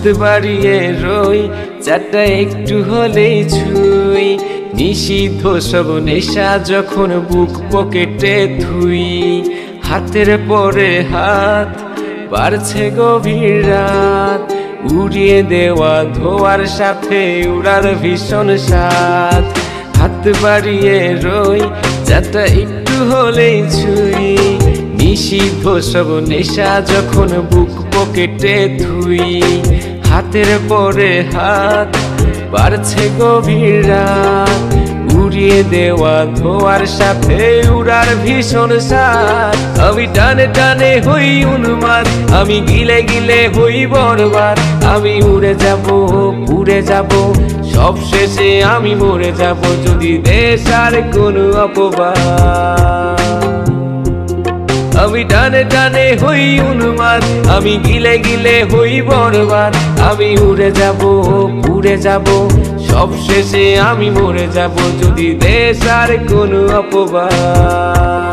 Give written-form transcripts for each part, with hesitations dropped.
বাড়িয়ে রই চারটা একটু হলেই ছুঁই নিষিদ্ধ সব নেশা যখন বুক পকেটে থুই হাতের পরে হাত বাড়ছে গভীর রাত উড়িয়ে দেওয়া ধোয়ার সাথে উড়ার ভীষণ স্বাদ হাত বাড়িয়ে রই চারটা একটু হলেই ছুঁই নিষিদ্ধ সব নেশা যখন বুক পকেটে থুই হাতের পরে হাত বাড়ছে গভীর রাত উড়িয়ে দেওয়া ধোয়ার সাথে উড়ার ভীষণ স্বাদ আমি টানে টানে হই উন্মাদ আমি গিলে গিলে হই বরবাদ আমি উড়ে যাব পুড়ে যাব সব শেষে আমি মরে যাব যদি দেশ আর কোনো অপবাদ আমি টানে টানে হই উন্মাদ আমি গিলে গিলে হই বরবাদ আমি উড়ে যাব পুড়ে যাব সব শেষে আমি মরে যাব যদি দেশ আর কোনো অপবাদ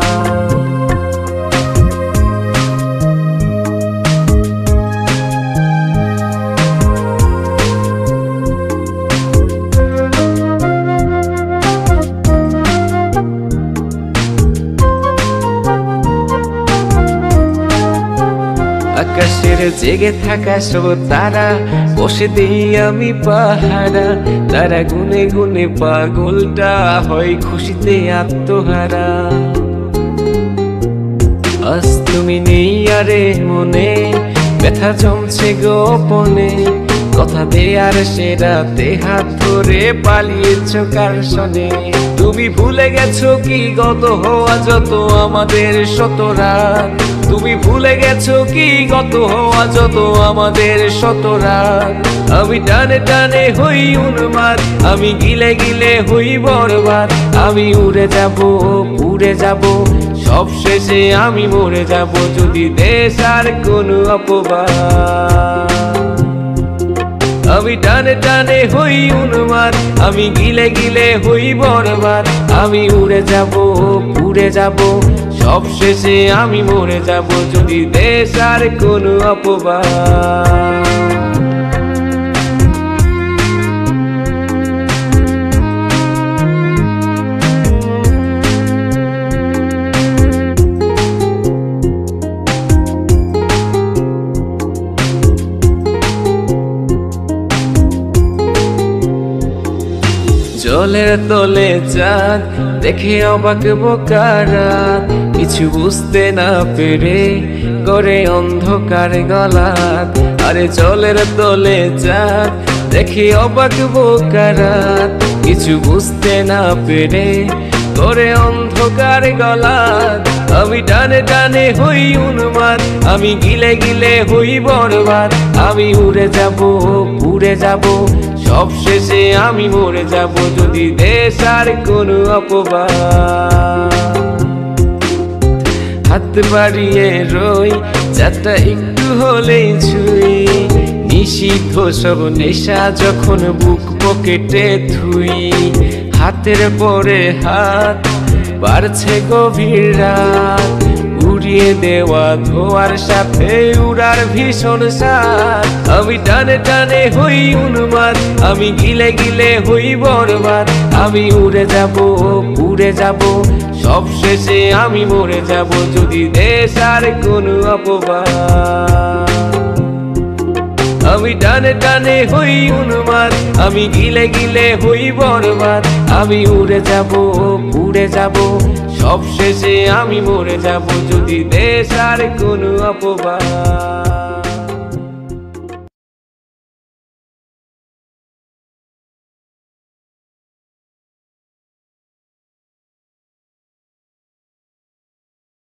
আকাশের জেগে থাকা সব তারা বসে দিই আমি পাহারা তারা গুনে গুনে পাগলটা হয় খুশিতে আত্মহারা আজ তুমি নেই আরে মনে ব্যথা জমছে গোপনে কথা দেয়ার সে রাতে হাত ধরে পালিয়েছ কার শনে তুমি ভুলে গেছো কি গত হওয়া যত আমাদের শত রাত তুমি ভুলে গেছো কি গত হওয়া যত আমাদের শত রাত আমি টানে টানে হই উন্মাদ আমি গিলে গিলে হই বরবাদ আমি উড়ে যাব পুড়ে যাব সব শেষে আমি মরে যাব যদি দেশ আর কোনো অপবাদ আমি টানে টানে হই উন্মাদ আমি গিলে গিলে হই বরবাদ আমি উড়ে যাব পুড়ে যাব সব শেষে আমি মরে যাব যদি দেশ আর কোনো অপবাদ জলের তলে চাঁদ দেখে অবাক বোকারা কিছু বুঝতে না পেরে করে অন্ধকার গলাত আরে জলের তলে চাঁদ দেখে অবাক বোকারা কিছু বুঝতে না পেরে করে অন্ধকার গলাত আমি টানে টানে হই উন্মাদ আমি গিলে গিলে হই বরবাদ আমি উড়ে যাব পুড়ে যাব সব শেষে আমি মরে যাব যদি দেশ আর কোনো অপবাদ হাত বাড়িয়ে রই চারটা একটু হলেই ছুঁই নিষিদ্ধ সব নেশা যখন বুক পকেটে থুই হাতের পরে হাত বাড়ছে গভীর রাত উড়িয়ে দেওয়া ধোয়ার সাথে উড়ার ভীষণ স্বাদ আমি টানে টানে হই উন্মাদ আমি গিলে গিলে হই বরবাদ আমি উড়ে যাব পুড়ে যাব সব শেষে আমি মরে যাব যদি দেশ আর কোনো অপবাদ আমি টানে টানে হই উন্মাদ আমি গিলে গিলে হই বরবাদ আমি উড়ে যাব পুড়ে যাব সব শেষে আমি মরে যাব যদি দেশ আর কোনো অপবাদ